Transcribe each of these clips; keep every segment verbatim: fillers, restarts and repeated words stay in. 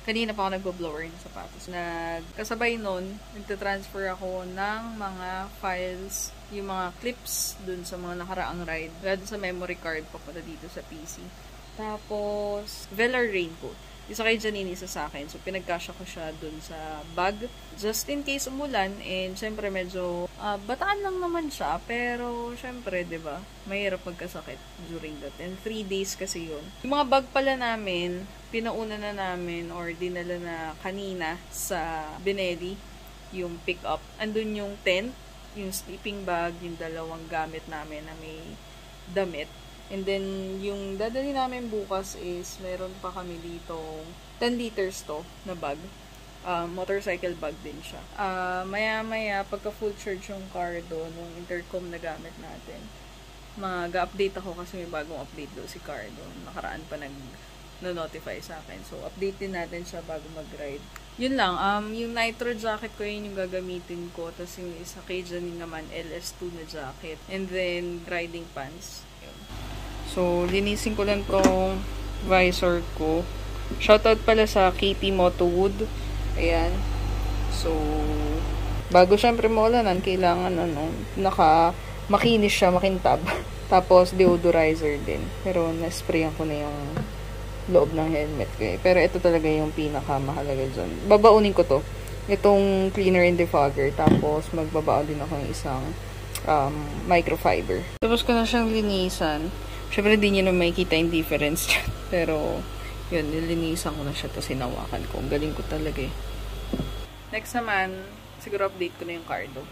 Kanina pa ako nagbo-blower ng sapatos. Nagkasabay nun, nagtatransfer ako ng mga files, yung mga clips dun sa mga nakaraang ride. Dun sa memory card papunta dito sa P C. Tapos, Velar raincoat. Isa kay Janine, isa sa akin. So, pinagkasya ko siya dun sa bag. Just in case umulan. And, syempre, medyo uh, bataan lang naman siya. Pero, syempre, diba, mahirap magkasakit during that. And, three days kasi yun. Yung mga bag pala namin, pinauna na namin or dinala na kanina sa Benelli, yung pick-up. Andun yung tent, yung sleeping bag, yung dalawang gamit namin na may damit. And then, yung dadali namin bukas is, meron pa kami dito ten liters to na bag. Uh, motorcycle bag din siya. Uh, maya-maya, pagka full charge yung car doon, yung intercom na gamit natin, mag-update ako kasi may bagong update doon si Cardo. Nakaraan pa nag-notify sa akin. So, update din natin siya bago mag-ride. Yun lang, um, yung nitro jacket ko, yun yung gagamitin ko. Tapos yung isa kay Janine naman, L S two na jacket. And then, riding pants. So, linisin ko lang tong visor ko. Shoutout pala sa Katie Motowood. Ayan. So, bago syempre maulanan, kailangan ano, naka, makinis siya, makintab. Tapos, deodorizer din. Pero, na-sprayan ko na yung loob ng helmet ko eh. Pero, ito talaga yung pinakamahalaga dyan. Babaunin ko to. Itong cleaner and defogger. Tapos, magbabaon din ako ng isang um, microfiber. Tapos ko na siyang linisan. Siyempre, hindi nyo na makikita yung difference dyan. Pero, yun, nilinisan ko na siya. Tapos, hinawakan ko. Galing ko talaga eh. Next naman, siguro update ko na yung Cardo.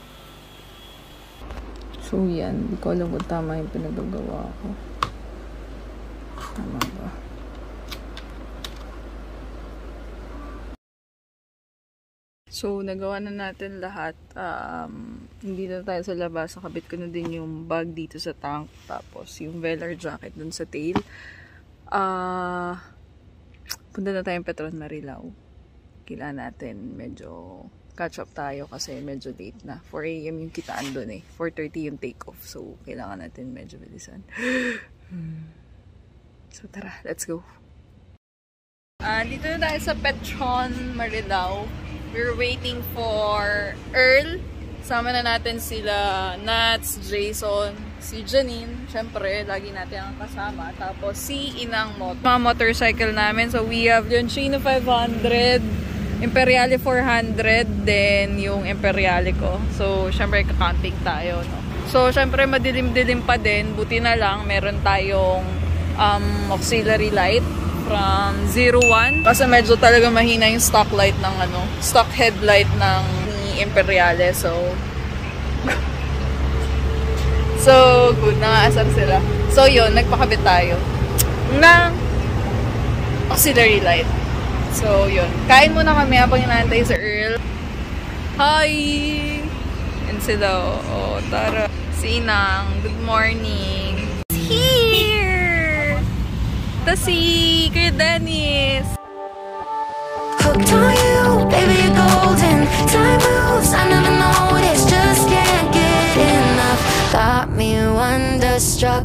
So, yan. Hindi ko alam kung tama yung pinagagawa ko. Tama ba? So, nagawa na natin lahat. Um, hindi na tayo sa labas. Nakabit ko na din yung bag dito sa tank. Tapos, yung Velar jacket dun sa tail. Uh, punta na tayong Petron Marilao. Kailangan natin medyo catch up tayo kasi medyo late na. four A M yung kitaan dun eh. four thirty yung take off. So, kailangan natin medyo bilisan. So, tara. Let's go. Uh, dito na tayo sa Petron Marilao. We're waiting for Earl. Sama na natin sila Nats, Jason, si Janine. Siyempre, lagi natin ang kasama. Tapos si Inang Mot. Mga motorcycle namin. So we have yung Chino five hundred, Imperiale four hundred, then yung Imperiale ko. So, siyempre, kakamping tayo, no? So, siyempre, madilim-dilim pa din. Buti na lang, meron tayong um, auxiliary light from zero one. Kasi medyo talaga mahina yung stock light ng ano, stock headlight ng ni Imperiale. So, so good. Nangaasar sila. So, yun. Nagpakabit tayo ng auxiliary light. So, yun. Kain muna kami habang inaantay sa Earl. Hi! And sila, oh, tara. Si Inang, good morning. Here! Ito si Kuya Dennis. Hooked on you, baby, you're golden. Time moves, I never noticed. Just can't get enough. Got me wonderstruck.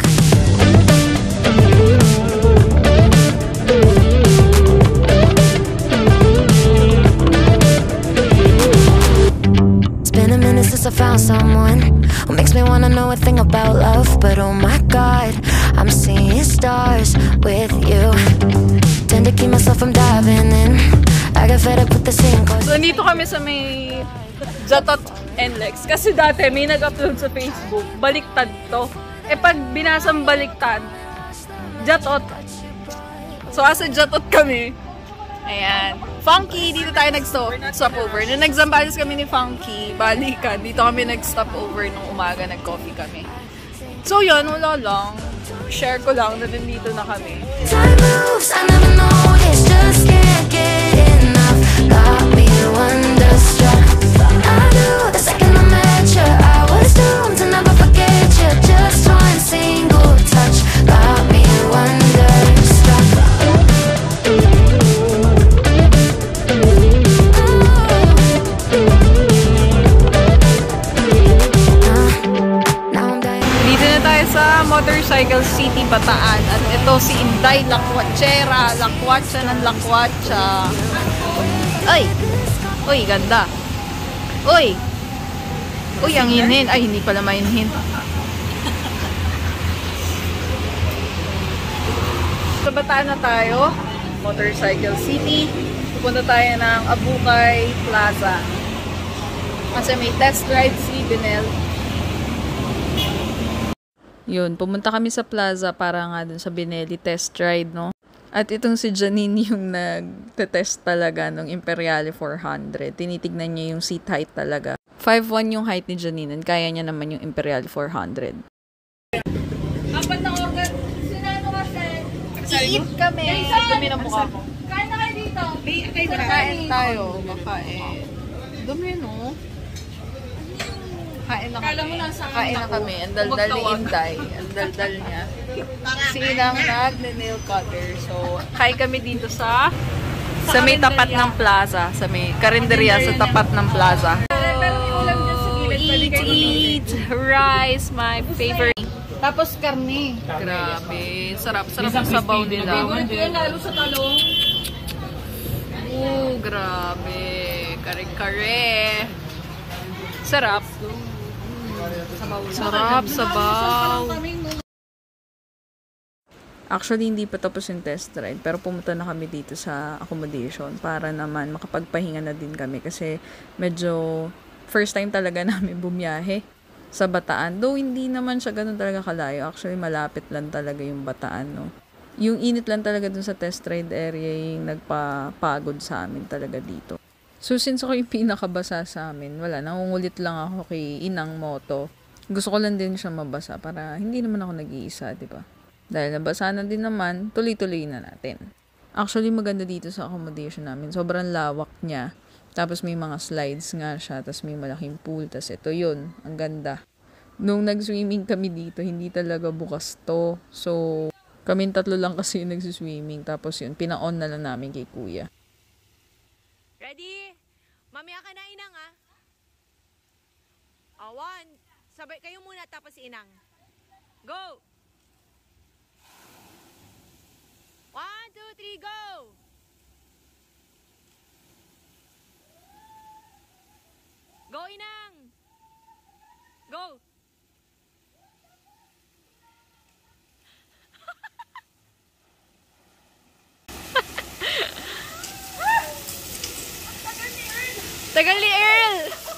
It's been a minute since I found someone who makes me wanna know a thing about love. But oh my God, I'm seeing stars with you. Tend to keep myself from diving in. I got fed up with the same cause. So, nandito kami sa may Jatot N L E X. Kasi dati may nag-upload sa Facebook. Baliktad to. Eh, pag binasang baliktad, Jatot. So, asa Jatot kami. Ayan. Funky, dito tayo nag-stop over. Nung nag-Zambales kami ni Funky, balikan. Dito kami nag-stop over nung umaga, nag-coffee kami. So, yun, wala lang. Share ko lang na dito na kami. Time moves, I never noticed. Just can't get enough. Got me wonderstruck. I knew the second I met you, I was doomed to never forget you. Just one single touch. Got me wonderstruck. Sa Motorcycle City, Bataan. At ito si Inday Lakwachera. Lakwatsa ng Lakwatsa. Ay! Uy, ganda. Uy! Uy, ang hinhin. Ay, hindi pala mainhin. Sa Bataan na tayo. Motorcycle City. Pupunta tayo ng Abukay Plaza. Kasi may test ride si Benel. Yun, pumunta kami sa plaza para nga dun sa Benelli test ride, no? At itong si Janine yung nag-test talaga ng Imperiale four hundred. Tinitignan niya yung seat height talaga. five one yung height ni Janine and kaya niya naman yung Imperiale four hundred. Apat na order. Sinano kasi? I-eat kami. Dumi na mukha ko. Kain na kayo dito. Kain tayo. Makain. Dumi, no? Kain na kami. Kain na kami. Ang daldal ni Inday. Ang daldal niya. Si Inang nag-nail cutter. So, kain kami dito sa sa may tapat ng plaza. Sa may karinderya sa tapat ng plaza. Eat, eat, rice, my favorite. Tapos karne. Grabe. Sarap. Sarap ang sabaw nila. Lalo sa talong. Oh, grabe. Kare-kare. Sarap. Sarap, sabaw. Actually, hindi pa tapos yung test ride. Pero pumunta na kami dito sa accommodation para naman makapagpahinga na din kami. Kasi medyo first time talaga namin bumiyahe sa Bataan. Though hindi naman siya ganun talaga kalayo. Actually, malapit lang talaga yung Bataan, no? Yung init lang talaga dun sa test ride area yung nagpapagod sa amin talaga dito. So, since ako yung pinakabasa sa amin, wala, nangungulit lang ako kay Inang Moto. Gusto ko lang din siya mabasa para hindi naman ako nag-iisa, di ba? Dahil nabasa na din naman, tuloy-tuloy na natin. Actually, maganda dito sa accommodation namin. Sobrang lawak niya. Tapos may mga slides nga siya. Tapos may malaking pool. Tapos ito yun. Ang ganda. Nung nag-swimming kami dito, hindi talaga bukas to. So, kami tatlo lang kasi yung nag-swimming. Tapos yun, pina-on na lang namin kay Kuya. Ready? Mamaya ka na, Inang, ah. Oh, one. Sabay kayo muna, tapos si Inang. Go! One, two, three, go! Go, Inang! Go! Tagal ni Earl!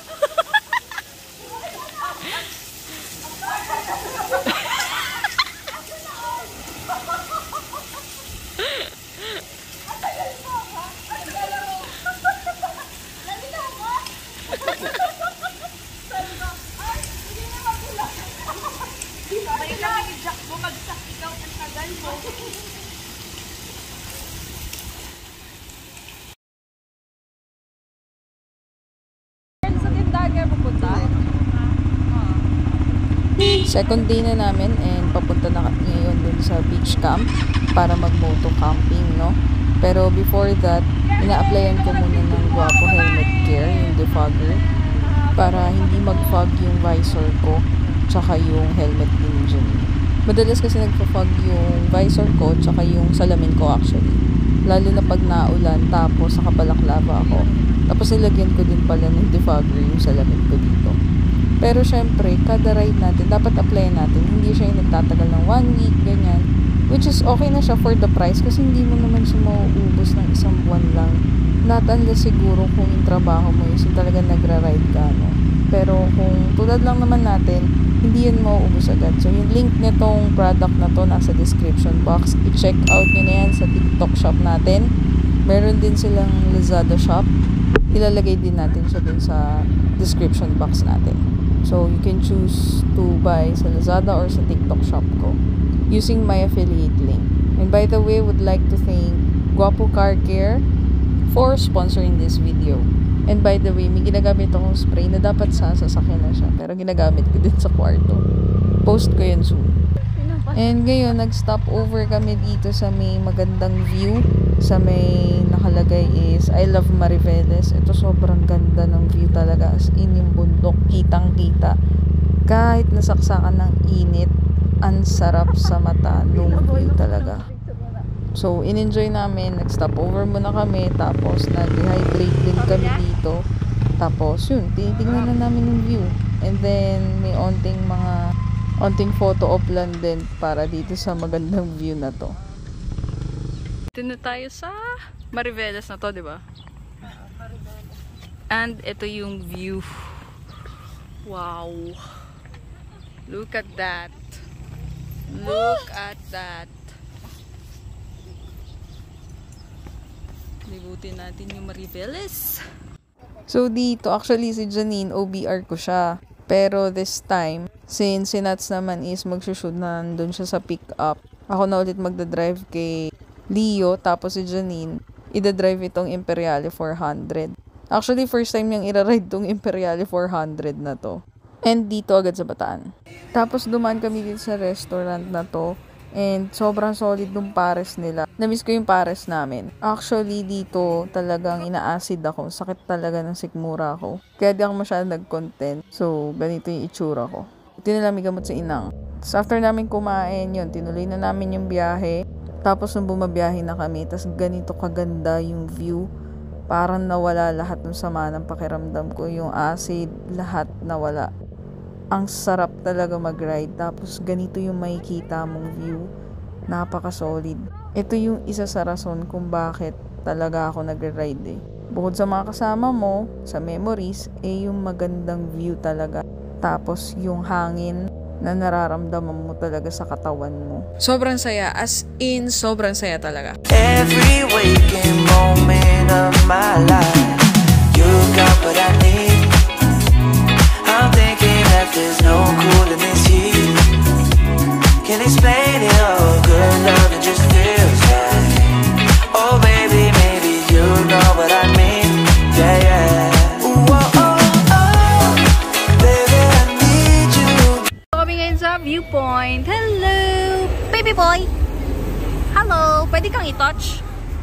Second day na namin and papunta na kami ngayon dun sa beach camp para mag-moto camping, no? Pero before that, ina-applyan ko muna ng Guapo Helmet Care, yung defogger, para hindi mag-fog yung visor ko tsaka yung helmet din dyan. Madalas kasi nagpa-fog yung visor ko tsaka yung salamin ko actually. Lalo na pag naulan tapos nakabalaklava ako. Tapos nilagyan ko din pala ng defogger yung salamin ko dito. Pero syempre, kada ride natin, dapat apply natin. Hindi siya yung nagtatagal ng one week, ganyan. Which is okay na siya for the price kasi hindi mo naman siya mauubos ng isang buwan lang. Not unless siguro kung yung trabaho mo is yung talaga nagra-ride ka, no? Pero kung tulad lang naman natin, hindi yan mauubos agad. So, yung link nitong product na to nasa description box. I-check out nyo na yan sa TikTok shop natin. Meron din silang Lazada shop. Ilalagay din natin siya dun sa description box natin. So, you can choose to buy sa Lazada or sa TikTok shop ko using my affiliate link. And by the way, would like to thank Guapo Car Care for sponsoring this video. And by the way, may ginagamit akong spray na dapat sa sasakyan na siya. Pero ginagamit ko din sa kwarto. Post ko yun soon. And ngayon, nag-stop over kami dito sa may magandang view. Sa may nakalagay is I Love Mariveles. Ito sobrang ganda ng view talaga. As in yung bundok, kitang-kita. Kahit nasaksakan ng init, ang sarap sa mata nung view talaga. So, in-enjoy namin. Nag-stop over muna kami. Tapos, nag-hydrate din kami dito. Tapos, yun, tinitingnan na namin yung view. And then, may onting mga, onting photo op lang din para dito sa magandang view na to. Dito na tayo sa Mariveles na to, di ba? And ito yung view. Wow. Look at that. Look at that. Libutin natin yung Mariveles. So dito, actually si Janine, O B R ko siya. Pero this time, since si Nats naman is magsushoot na nandun siya sa pick up, ako na ulit magdadrive kay Leo, tapos si Janine, idadrive itong Imperiale four hundred. Actually, first time niyang ira-ride tong Imperiale four hundred na to. And dito agad sa Bataan. Tapos dumaan kami dito sa restaurant na to. And sobrang solid nung pares nila. Namiss ko yung pares namin. Actually, dito talagang ina-acid ako. Sakit talaga ng sikmura ko. Kaya di ako masyadong nag-content. So, ganito yung itsura ko. Ito na lang may gamot sa inang. So, after namin kumain yun, tinuloy na namin yung biyahe. Tapos nung bumabiyahe na kami, tapos ganito kaganda yung view. Parang nawala lahat ng sama ng pakiramdam ko. Yung acid, lahat nawala. Ang sarap talaga mag-ride. Tapos ganito yung makikita mong view. Napaka-solid. Ito yung isa sa rason kung bakit talaga ako nag-ride eh. Bukod sa mga kasama mo, sa memories, eh yung magandang view talaga. Tapos yung hangin na nararamdaman mo talaga sa katawan mo. Sobrang saya. As in, sobrang saya talaga. Every waking moment of my life, you got what I need. I'm thinking that there's no cooling this heat. Can't explain it all, good love, it just feels right. Oh baby, maybe you know what I mean. Yeah, yeah. Ooh, oh, oh, oh. Baby, I need you. Kami ngayon sa viewpoint. Hello! Baby boy! Hello! Pwede kang i-touch?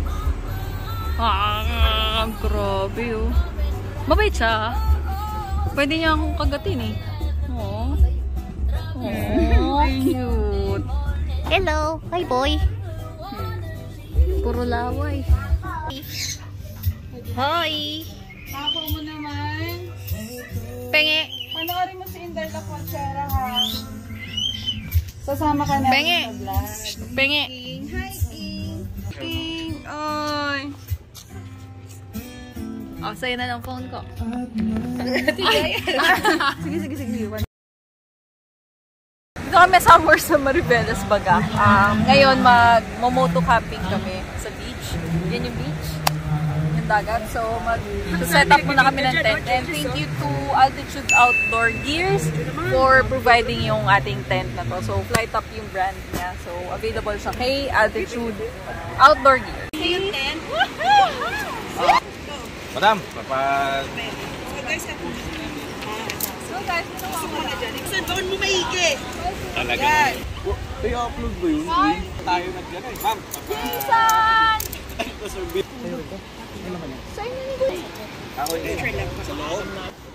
Ah, grabe oh. Mabait siya. Pwede niya akong kagatin eh. Aww. Aww, cute. Hello! Hi boy! Puro laway. Hi! Ako mo naman. Penge! Panoorin mo si Inday La Conchera ha. Sasama ka na. Penge! Penge! Hi, King. King. Ay. Oh, sa'yo na lang phone ko. Sige, sige, sige. Dito kami somewhere sa Mariveles, Baga. Um, ngayon, mag-momoto camping kami sa beach. Yan yung beach. Yung dagat. So, mag-set up muna kami ng tent. And thank you to Altitude Outdoor Gears for providing yung ating tent na to. So, Flight Up yung brand niya. So, available siya kay Altitude Outdoor Gears. Yung tent? Madam, kapag... So guys, kapag... So, guys, ito ako na dyan. Saan doon mo maigi? Talaga. I-upload mo yun. Tayo nag-gana eh. Ma'am, kapag... Pinsan! Ako Sa'yo na ni Guy. yun. Sa loob.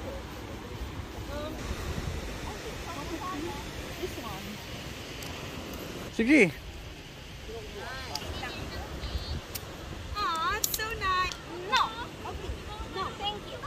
Sige. Aw, so nice. No. Okay. No, thank you.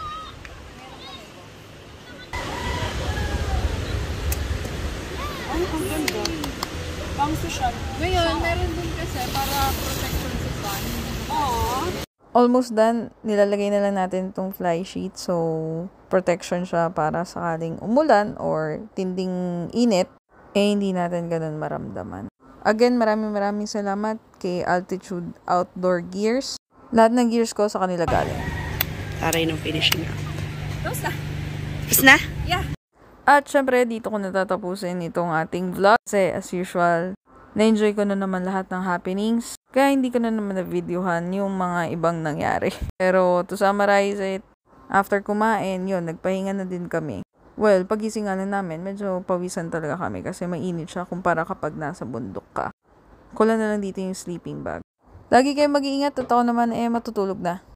Ay, ang ganda. Pang social. Ngayon, meron din kasi para protection sa sun. Aww. Almost done. Nilalagay na lang natin itong fly sheet. So, protection siya para sakaling umulan or tinding init, eh hindi natin ganun maramdaman. Again, maraming maraming salamat kay Altitude Outdoor Gears. Lahat ng gears ko sa kanila galing. Taray ng finishing up. Tapos na. Tapos na? Yeah. At syempre, dito ko natatapusin itong ating vlog. Kasi as usual, na-enjoy ko na naman lahat ng happenings. Kaya hindi ko na naman na-videohan yung mga ibang nangyari. Pero to summarize it, after kumain, yun, nagpahinga na din kami. Well, pagising nga na namin, medyo pawisan talaga kami kasi mainit siya kumpara kapag nasa bundok ka. Kulang na lang dito yung sleeping bag. Lagi kayo mag-iingat at ako naman eh matutulog na.